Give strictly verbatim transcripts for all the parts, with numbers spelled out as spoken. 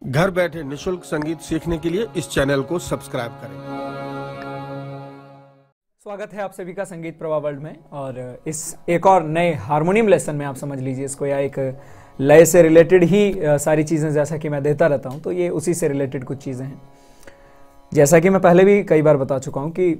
घर बैठे निशुल्क संगीत सीखने के लिए इस चैनल को सब्सक्राइब करें। स्वागत है आप सभी का संगीत प्रवाह वर्ल्ड में। और इस एक और नए हारमोनियम लेसन में आप समझ लीजिए इसको, या एक लय से रिलेटेड ही सारी चीज़ें जैसा कि मैं देता रहता हूं, तो ये उसी से रिलेटेड कुछ चीज़ें हैं। जैसा कि मैं पहले भी कई बार बता चुका हूं कि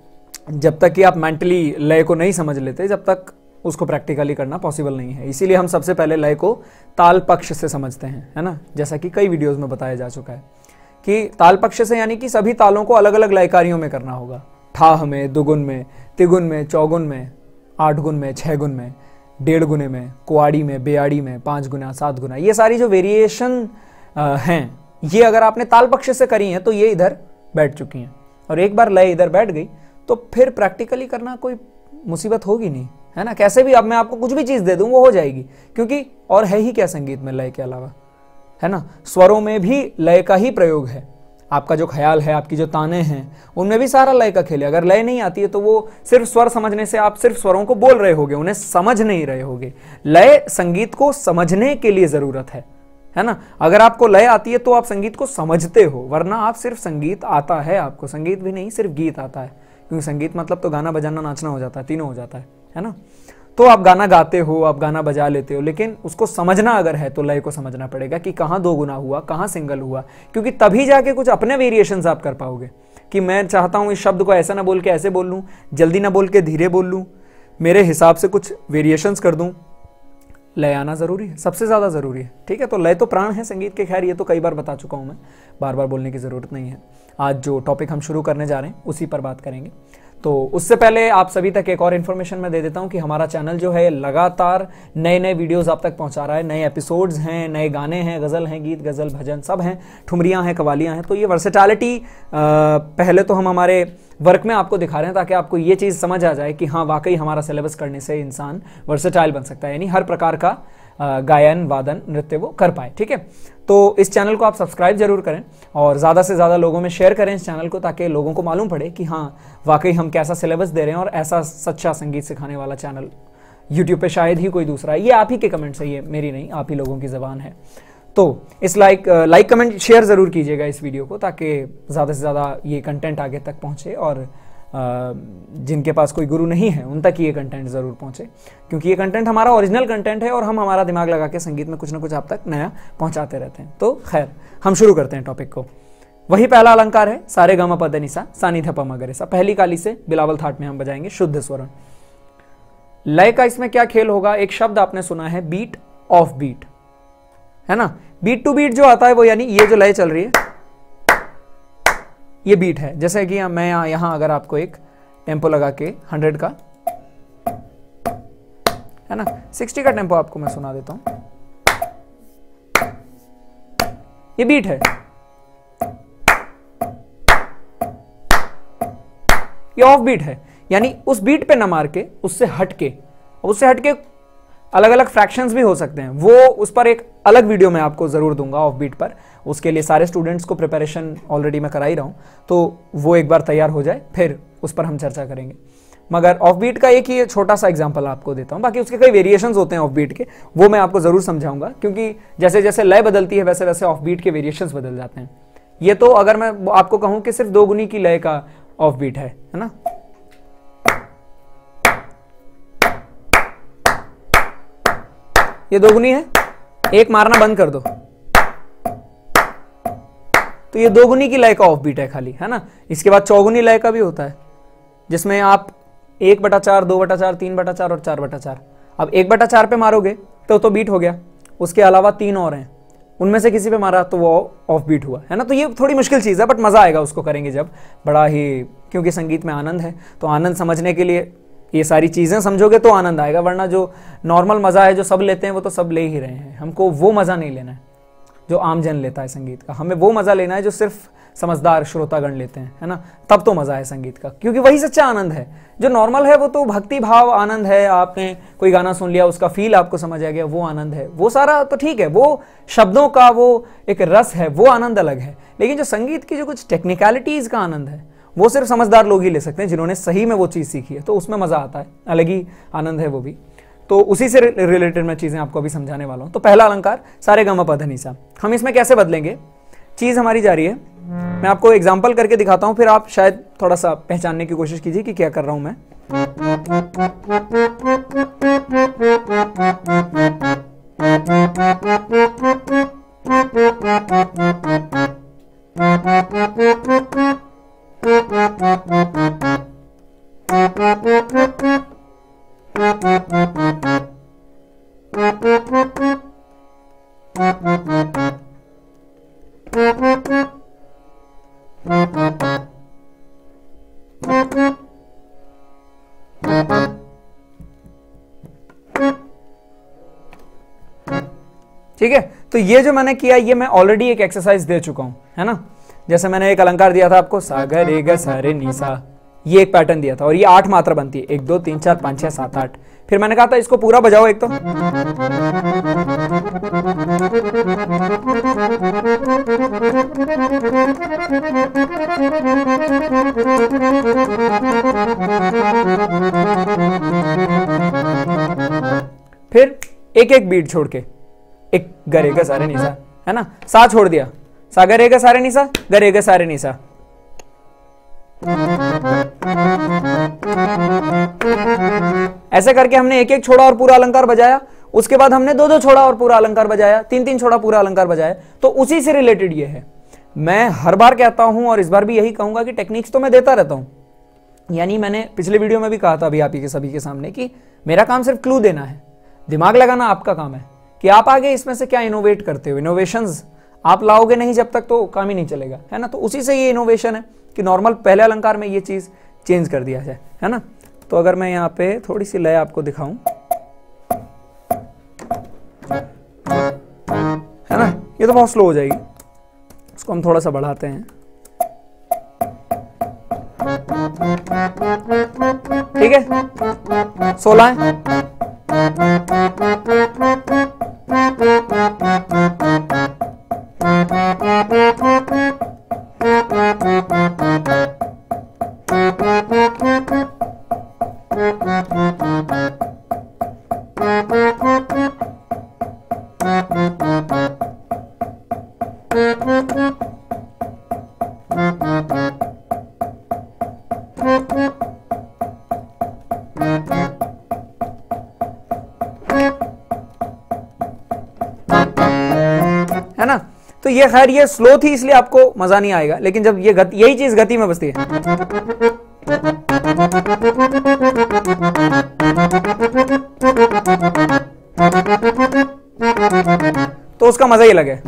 जब तक कि आप मेंटली लय को नहीं समझ लेते, जब तक उसको प्रैक्टिकली करना पॉसिबल नहीं है। इसीलिए हम सबसे पहले लय को ताल पक्ष से समझते हैं, है ना। जैसा कि कई वीडियोस में बताया जा चुका है कि ताल पक्ष से यानी कि सभी तालों को अलग अलग लयकारियों में करना होगा। ठाह में, दुगुन में, तिगुन में, चौगुन में, आठ गुन में, छह गुन में, डेढ़ गुने में, कुआड़ी में, बेआड़ी में, पाँच गुना, सात गुना, ये सारी जो वेरिएशन हैं, ये अगर आपने ताल पक्ष से करी हैं तो ये इधर बैठ चुकी हैं। और एक बार लय इधर बैठ गई तो फिर प्रैक्टिकली करना कोई मुसीबत होगी नहीं, है ना। कैसे भी अब मैं आपको कुछ भी चीज़ दे दूं वो हो जाएगी, क्योंकि और है ही क्या संगीत में लय के अलावा, है ना। स्वरों में भी लय का ही प्रयोग है। आपका जो ख्याल है, आपकी जो ताने हैं, उनमें भी सारा लय का खेल है। अगर लय नहीं आती है तो वो सिर्फ स्वर समझने से आप सिर्फ स्वरों को बोल रहे होगे, उन्हें समझ नहीं रहे होगे। लय संगीत को समझने के लिए जरूरत है, है ना। अगर आपको लय आती है तो आप संगीत को समझते हो, वरना आप सिर्फ संगीत आता है, आपको संगीत भी नहीं सिर्फ गीत आता है, क्योंकि संगीत मतलब तो गाना बजाना नाचना हो जाता है, तीनों हो जाता है, है ना। तो आप गाना गाते हो, आप गाना बजा लेते हो, लेकिन उसको समझना अगर है तो लय को समझना पड़ेगा कि कहाँ दो गुना हुआ, कहाँ सिंगल हुआ, क्योंकि तभी जाके कुछ अपने वेरिएशंस आप कर पाओगे। कि मैं चाहता हूँ इस शब्द को ऐसा ना बोल के ऐसे बोल लूँ, जल्दी ना बोल के धीरे बोल लूँ, मेरे हिसाब से कुछ वेरिएशंस कर दूँ। लय आना जरूरी है, सबसे ज्यादा जरूरी है, ठीक है। तो लय तो प्राण है संगीत के, खैर ये तो कई बार बता चुका हूं मैं, बार बार बोलने की जरूरत नहीं है। आज जो टॉपिक हम शुरू करने जा रहे हैं उसी पर बात करेंगे। तो उससे पहले आप सभी तक एक और इन्फॉर्मेशन मैं दे देता हूं कि हमारा चैनल जो है लगातार नए नए वीडियोस आप तक पहुंचा रहा है। नए एपिसोड्स हैं, नए गाने हैं, गज़ल हैं, गीत गज़ल भजन सब हैं, ठुमरियाँ हैं, कवालियाँ हैं। तो ये वर्सेटैलिटी पहले तो हम हमारे वर्क में आपको दिखा रहे हैं ताकि आपको ये चीज़ समझ आ जाए कि हाँ वाकई हमारा सिलेबस करने से इंसान वर्सेटाइल बन सकता है, यानी हर प्रकार का गायन, वादन, नृत्य वो कर पाए, ठीक है। तो इस चैनल को आप सब्सक्राइब जरूर करें और ज़्यादा से ज़्यादा लोगों में शेयर करें इस चैनल को, ताकि लोगों को मालूम पड़े कि हाँ वाकई हम कैसा सिलेबस दे रहे हैं और ऐसा सच्चा संगीत सिखाने वाला चैनल यूट्यूब पे शायद ही कोई दूसरा है। ये आप ही के कमेंट्स है, ये मेरी नहीं, आप ही लोगों की ज़बान है। तो इस लाइक लाइक कमेंट शेयर ज़रूर कीजिएगा इस वीडियो को, ताकि ज़्यादा से ज़्यादा ये कंटेंट आगे तक पहुँचे और जिनके पास कोई गुरु नहीं है उन तक ये कंटेंट ज़रूर पहुंचे, क्योंकि ये कंटेंट हमारा ओरिजिनल कंटेंट है और हम हमारा दिमाग लगा के संगीत में कुछ ना कुछ आप तक नया पहुंचाते रहते हैं। तो खैर हम शुरू करते हैं टॉपिक को। वही पहला अलंकार है सारे ग म प ध नि सा, सा नि ध प म ग रे सा। पहली काली से बिलावल थाट में हम बजाएंगे शुद्ध स्वरण। लय का इसमें क्या खेल होगा, एक शब्द आपने सुना है बीट ऑफ बीट, है ना। बीट टू बीट जो आता है वो, यानी ये जो लय चल रही है ये बीट है। जैसे कि मैं यहां अगर आपको एक टेम्पो लगा के हंड्रेड का, है ना, सिक्सटी का टेम्पो आपको मैं सुना देता हूं, ये बीट है, ये ऑफ बीट है। यानी उस बीट पे न मार के उससे हटके, उससे हटके अलग अलग फ्रैक्शंस भी हो सकते हैं, वो उस पर एक अलग वीडियो मैं आपको जरूर दूंगा ऑफ बीट पर। उसके लिए सारे स्टूडेंट्स को प्रिपरेशन ऑलरेडी मैं करा ही रहा हूं, तो वो एक बार तैयार हो जाए फिर उस पर हम चर्चा करेंगे। मगर ऑफ बीट का एक ही छोटा सा एग्जांपल आपको देता हूं, बाकी उसके कई वेरिएशंस होते हैं ऑफ बीट के, वो मैं आपको जरूर समझाऊंगा, क्योंकि जैसे जैसे लय बदलती है वैसे वैसे ऑफ बीट के वेरिएशंस बदल जाते हैं। ये तो अगर मैं आपको कहूं कि सिर्फ दो गुनी की लय का ऑफ बीट है, है ना। ये दोगुनी है, एक मारना बंद कर दो तो ये दोगुनी की लय का ऑफ बीट है खाली, है ना। इसके बाद चौगुनी लय का भी होता है, जिसमें आप एक बटा चार, दो बटा चार, तीन बटा चार और चार बटा चार। अब एक बटा चार पे मारोगे तो तो बीट हो गया, उसके अलावा तीन और हैं, उनमें से किसी पे मारा तो वो ऑफ बीट हुआ, है ना। तो ये थोड़ी मुश्किल चीज़ है, बट मज़ा आएगा उसको करेंगे जब, बड़ा ही, क्योंकि संगीत में आनंद है। तो आनंद समझने के लिए ये सारी चीज़ें समझोगे तो आनंद आएगा, वरना जो नॉर्मल मज़ा है जो सब लेते हैं वो तो सब ले ही रहे हैं। हमको वो मज़ा नहीं लेना है जो आम जन लेता है संगीत का, हमें वो मज़ा लेना है जो सिर्फ समझदार श्रोतागण लेते हैं, है ना। तब तो मज़ा है संगीत का, क्योंकि वही सच्चा आनंद है। जो नॉर्मल है वो तो भक्ति भाव आनंद है, आपने कोई गाना सुन लिया उसका फील आपको समझ आ गया, वो आनंद है, वो सारा तो ठीक है, वो शब्दों का वो एक रस है, वो आनंद अलग है। लेकिन जो संगीत की जो कुछ टेक्निकलिटीज़ का आनंद है वो सिर्फ समझदार लोग ही ले सकते हैं, जिन्होंने सही में वो चीज़ सीखी है, तो उसमें मज़ा आता है, अलग ही आनंद है वो भी। तो उसी से रिलेटेड मैं चीज़ें आपको अभी समझाने वाला हूँ। तो पहला अलंकार सारे ग म प ध नि सा, हम इसमें कैसे बदलेंगे, चीज हमारी जारी है। मैं आपको एग्जांपल करके दिखाता हूं, फिर आप शायद थोड़ा सा पहचानने की कोशिश कीजिए कि क्या कर रहा हूं मैं। ठीक है, तो ये जो मैंने किया ये मैं ऑलरेडी एक एक्सरसाइज दे चुका हूं, है ना। जैसे मैंने एक अलंकार दिया था आपको, सा ग रे ग सा रे नी सा, ये एक पैटर्न दिया था और ये आठ मात्रा बनती है, एक दो तीन चार पांच छह सात आठ। फिर मैंने कहा था इसको पूरा बजाओ एक तो, फिर एक एक बीट छोड़ के, एक गरे ग सारे निशा, है ना, सा छोड़ दिया, सा गरे ग सारे निशा, गरे ग सारे निशा। ऐसे करके हमने एक एक छोड़ा और पूरा अलंकार बजाया। उसके बाद हमने दो दो छोड़ा और पूरा अलंकार बजाया, तीन तीन छोड़ा पूरा अलंकार बजाया। तो उसी से रिलेटेड ये है। मैं हर बार कहता हूं और इस बार भी यही कहूंगा कि टेक्निक्स तो मैं देता रहता हूं। यानी मैंने पिछले वीडियो में भी कहा था अभी आप ही के सभी के सामने कि मेरा काम सिर्फ क्लू देना है, दिमाग लगाना आपका काम है कि आप आगे इसमें से क्या इनोवेट करते हो। इनोवेशंस आप लाओगे नहीं जब तक तो काम ही नहीं चलेगा, है ना। तो उसी से ये इनोवेशन है कि नॉर्मल पहले अलंकार में ये चीज चेंज कर दिया जाए, है ना। तो अगर मैं यहाँ पे थोड़ी सी लय आपको दिखाऊं, है ना, ये तो बहुत स्लो हो जाएगी, इसको हम थोड़ा सा बढ़ाते हैं, ठीक है। सोलह है, है ना। तो ये खैर ये स्लो थी इसलिए आपको मजा नहीं आएगा, लेकिन जब ये गति, यही चीज गति में बसती है, तो उसका मजा ही अलग है।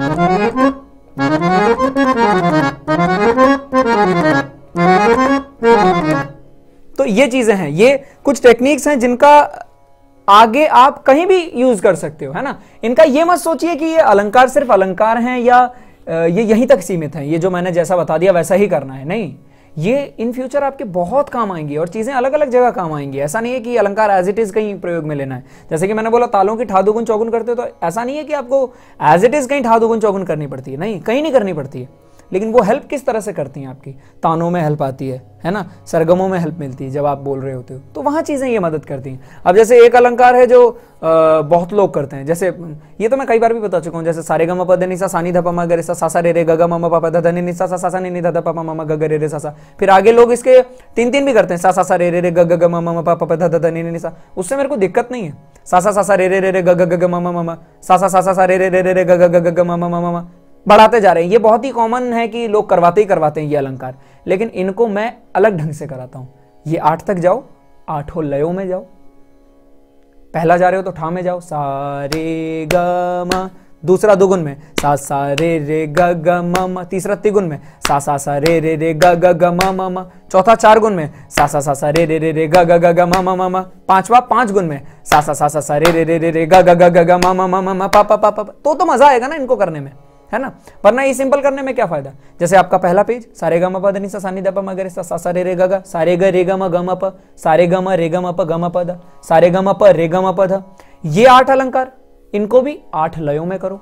तो ये चीजें हैं, ये कुछ टेक्निक्स हैं जिनका आगे आप कहीं भी यूज कर सकते हो, है ना। इनका ये मत सोचिए कि ये अलंकार सिर्फ अलंकार हैं या ये यहीं तक सीमित हैं, ये जो मैंने जैसा बता दिया वैसा ही करना है, नहीं। ये इन फ्यूचर आपके बहुत काम आएंगी और चीजें अलग अलग जगह काम आएंगी। ऐसा नहीं है कि अलंकार एज इट इज कहीं प्रयोग में लेना है। जैसे कि मैंने बोला तालों की ठा दुगुन चौगुन करते हो, तो ऐसा नहीं है कि आपको एज इट इज कहीं ठा दुगुन चौगुन करनी पड़ती है, नहीं, कहीं नहीं करनी पड़ती है। लेकिन वो हेल्प किस तरह से करती हैं आपकी, तानों में हेल्प आती है, है ना, सरगमों में हेल्प मिलती है जब आप बोल रहे होते हो, तो वहां चीजें ये मदद करती हैं। अब जैसे एक अलंकार है जो आ, बहुत लोग करते हैं, जैसे ये तो मैं कई बार भी बता चुका हूँ, जैसे सारे गम पद निसा सानी ध पमा गरे सा सा सा रे रे ग ग म म प प ध ध नि नि सा सा सा सा नि नि ध ध प प म म ग ग रे रे सा सा। फिर आगे लोग इसके तीन तीन भी करते हैं, सा सा सा रे रे रे ग ग ग म म प प ध ध ध नि नि नि सा। उससे मेरे को दिक्कत नहीं है, सा सा सा सा रे रे रे रे ग ग ग म म म सा सा सा सा सा रे रे रे रे ग ग ग ग म म म म बढ़ाते जा रहे हैं। ये बहुत ही कॉमन है कि लोग करवाते ही करवाते हैं ये अलंकार, लेकिन इनको मैं अलग ढंग से कराता हूं। ये आठ तक जाओ, आठों लयों में जाओ, पहला जा रहे हो तो ठा में जाओ, सा रे ग म, दूसरा दुगुन में सा सा रे रे ग ग म म, तीसरा तिगुन में सा सा सा रे रे रे ग ग ग म म म, चौथा चार गुण में सा सा सा सा रे रे रे रे ग ग ग ग म म म म, पांचवा पांच गुण में सा सा सा सा सा रे रे रे रे रे ग ग ग ग ग म म म म पा पा पा पा। तो तो मजा आएगा ना इनको करने में, है ना। वरना ये सिंपल करने में क्या फायदा। जैसे आपका पहला पेज सारे ग म प ध नि सा सा नि ध प म ग रे सा सा सा रे रे ग ग, सारे ग रे ग म ग म प, सारे ग म रे ग म प ग म प ध, सारे ग म प रे ग म प ध। ये आठ अलंकार, इनको भी आठ लयों में करो।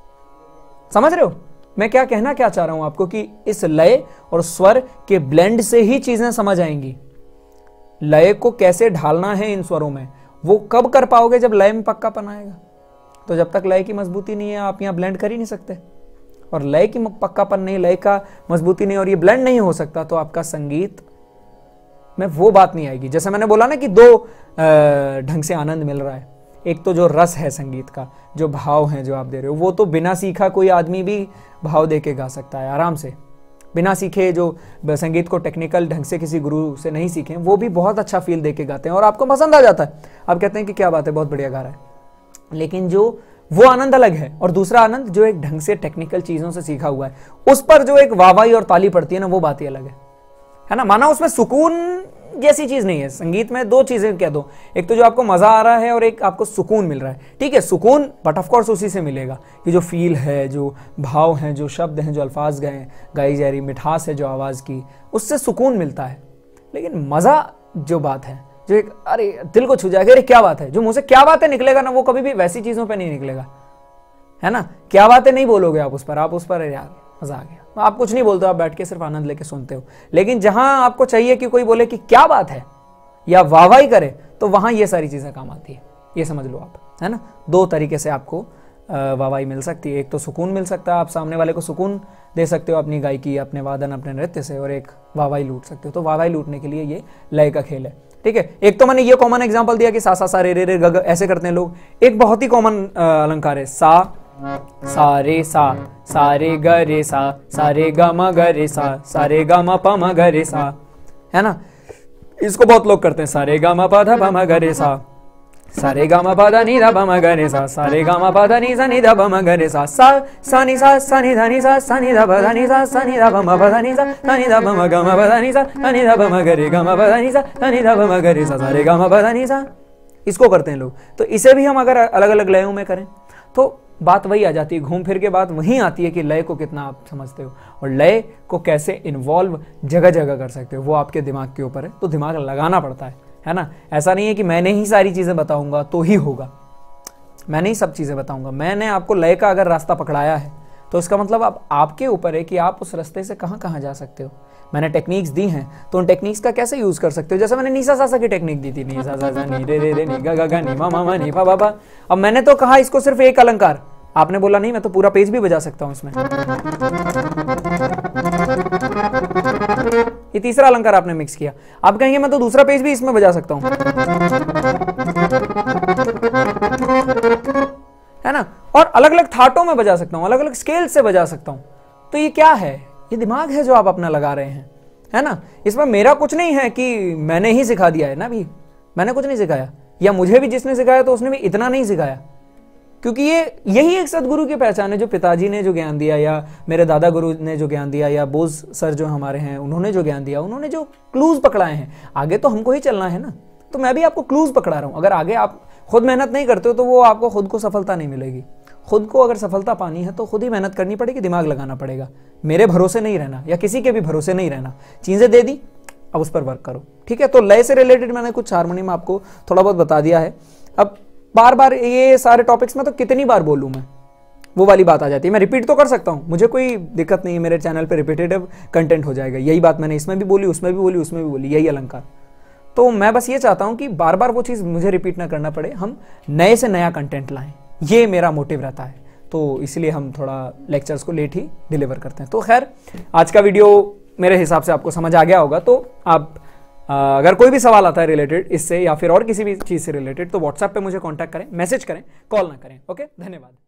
समझ रहे हो मैं क्या कहना क्या चाह रहा हूं आपको, कि इस लय और स्वर के ब्लेंड से ही चीजें समझ आएंगी। लय को कैसे ढालना है इन स्वरों में, वो कब कर पाओगे जब लय में पक्कापन आएगा। तो जब तक लय की मजबूती नहीं है आप यहां ब्लेंड कर ही नहीं सकते। और लय की पक्कापन नहीं, लय का मजबूती नहीं, और ये ब्लेंड नहीं हो सकता, तो आपका संगीत में वो बात नहीं आएगी। जैसे मैंने बोला ना कि दो ढंग से आनंद मिल रहा है, एक तो जो रस है संगीत का, जो भाव है जो आप दे रहे हो, वो तो बिना सीखा कोई आदमी भी भाव दे के गा सकता है आराम से, बिना सीखे, जो संगीत को टेक्निकल ढंग से किसी गुरु से नहीं सीखे, वो भी बहुत अच्छा फील दे के गाते हैं और आपको पसंद आ जाता है। आप कहते हैं कि क्या बात है, बहुत बढ़िया गा रहा है। लेकिन जो वो आनंद अलग है, और दूसरा आनंद जो एक ढंग से टेक्निकल चीजों से सीखा हुआ है, उस पर जो एक वाहवाही और ताली पड़ती है ना, वो बात ही अलग है, है ना। माना उसमें सुकून जैसी चीज नहीं है। संगीत में दो चीजें कह दो, एक तो जो आपको मजा आ रहा है और एक आपको सुकून मिल रहा है। ठीक है, सुकून बट ऑफ कोर्स उसी से मिलेगा कि जो फील है, जो भाव हैं, जो शब्द हैं, जो अल्फाज गए गाई जा रही मिठास है जो आवाज की, उससे सुकून मिलता है। लेकिन मजा जो बात है, जो एक अरे दिल को छू जाएगा, अरे क्या बात है, जो मुंह से क्या बात है निकलेगा ना, वो कभी भी वैसी चीजों पे नहीं निकलेगा, है ना। क्या बातें नहीं बोलोगे आप उस पर, आप उस पर यार मजा आ गया, आप कुछ नहीं बोलते, आप बैठ के सिर्फ आनंद लेके सुनते हो। लेकिन जहां आपको चाहिए कि कोई बोले कि क्या बात है या वाहवाही करे, तो वहां ये सारी चीजें काम आती है, ये समझ लो आप, है ना। दो तरीके से आपको वाहवाही मिल सकती है, एक तो सुकून मिल सकता है, आप सामने वाले को सुकून दे सकते हो अपनी गायकी, अपने वादन, अपने नृत्य से, और एक वाहवाही लूट सकते हो। तो वाहवाही लूटने के लिए ये लय का खेल है। ठीक है, एक तो मैंने ये कॉमन एग्जांपल दिया कि सा सा सा रे रे रे ग ग ऐसे करते हैं लोग। एक बहुत ही कॉमन अलंकार है सा सा रे सा, सा रे ग रे सा, सा रे ग म ग रे सा, सा रे ग म प म ग रे सा, है ना। इसको बहुत लोग करते हैं, सा रे ग म प ध प म ग रे सा, सा रे ग म प ध नि ध प म ग रे सा, सा रे ग म प ध नि सा नि ध प म ग रे सा, सा सा नि सा सा नि ध नि सा, सा नि ध प ध नि सा, सा नि ध प म प ध नि सा, सा नि ध प म ग म प ध नि सा, सा नि ध प म ग रे ग म प ध नि सा, सा नि ध प म ग रे सा, सा रे ग म प ध नि सा। इसको करते हैं लोग। तो इसे भी हम अगर अलग अलग लयों में करें तो बात वही आ जाती है, घूम फिर के बात वहीं आती है कि लय को कितना आप समझते हो, और लय को कैसे इन्वॉल्व जगह जगह कर सकते हो, वो आपके दिमाग के ऊपर है। तो दिमाग लगाना पड़ता है, है ना। ऐसा नहीं है कि मैंने ही सारी चीजें बताऊंगा तो ही होगा, मैंने ही सब चीजें बताऊंगा। मैंने आपको लय का अगर रास्ता पकड़ाया है तो इसका मतलब अब आपके ऊपर है कि आप उस रास्ते से कहां कहां जा सकते हो। मैंने टेक्निक्स दी हैं तो उन टेक्निक्स का कैसे यूज कर सकते हो। जैसे मैंने नीसा सासा की टेक्निक दी थी, नी सा सा सा नी रे रे रे नी गा गा गा नी मा मा मा नी पा पा पा। अब मैंने तो कहा इसको सिर्फ एक अलंकार, आपने बोला नहीं मैं तो पूरा पेज भी बजा सकता हूं इसमें। ये तीसरा अलंकार आपने मिक्स किया, आप कहेंगे मैं तो दूसरा पेज भी इसमें बजा सकता हूं, है ना। और अलग अलग थाटों में बजा सकता हूं, अलग अलग स्केल से बजा सकता हूं। तो ये क्या है, ये दिमाग है जो आप अपना लगा रहे हैं, है ना। इसमें मेरा कुछ नहीं है कि मैंने ही सिखा दिया है ना, भी मैंने कुछ नहीं सिखाया, या मुझे भी जिसने सिखाया तो उसने भी इतना नहीं सिखाया। क्योंकि ये यही एक सदगुरु की पहचान है, जो पिताजी ने जो ज्ञान दिया, या मेरे दादा गुरु ने जो ज्ञान दिया, या बोझ सर जो हमारे हैं उन्होंने जो ज्ञान दिया, उन्होंने जो क्लूज पकड़ाए हैं। आगे तो हमको ही चलना है ना, तो मैं भी आपको क्लूज पकड़ा रहा हूं। अगर आगे आप खुद मेहनत नहीं करते हो तो वो आपको खुद को सफलता नहीं मिलेगी। खुद को अगर सफलता पानी है तो खुद ही मेहनत करनी पड़ेगी, दिमाग लगाना पड़ेगा। मेरे भरोसे नहीं रहना या किसी के भी भरोसे नहीं रहना। चीजें दे दी, अब उस पर वर्क करो। ठीक है, तो लय से रिलेटेड मैंने कुछ हारमोनियम आपको थोड़ा बहुत बता दिया है। अब बार बार ये सारे टॉपिक्स में तो कितनी बार बोलूं मैं, वो वाली बात आ जाती है। मैं रिपीट तो कर सकता हूं, मुझे कोई दिक्कत नहीं है, मेरे चैनल पे रिपीटेटिव कंटेंट हो जाएगा। यही बात मैंने इसमें भी बोली, उसमें भी बोली, उसमें भी बोली, यही अलंकार। तो मैं बस ये चाहता हूं कि बार बार वो चीज मुझे रिपीट ना करना पड़े, हम नए से नया कंटेंट लाएं, ये मेरा मोटिव रहता है। तो इसलिए हम थोड़ा लेक्चर्स को लेट ही डिलीवर करते हैं। तो खैर, आज का वीडियो मेरे हिसाब से आपको समझ आ गया होगा। तो आप आ, अगर कोई भी सवाल आता है रिलेटेड इससे या फिर और किसी भी चीज़ से रिलेटेड, तो व्हाट्सएप पे मुझे कांटेक्ट करें, मैसेज करें, कॉल ना करें। ओके, धन्यवाद।